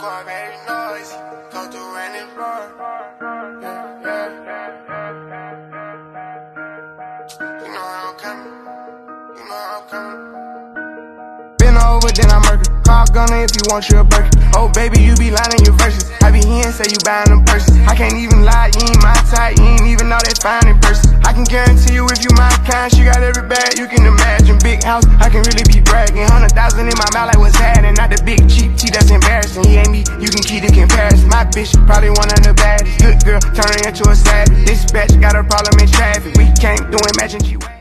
going very noisy. Go through random bar. You know how I'm coming. You know how I'm coming. Been over, then I murder. Call Gunner if you want you a Birkin. Oh baby, you be lying in your verses. I be here and say you buying them purses. I can't even lie, you ain't my type. You ain't even know that fine in person. I can guarantee you if you my kind, she got every bag you can imagine. Big house, I can really be bragging. 100,000 in my mouth like what's happening. Not the big cheap tea that's embarrassing. He ain't me, you can keep the comparison. My bitch probably one of the baddest. Good girl, turning into a savage. This bitch got a problem in traffic. We can't do it matching G.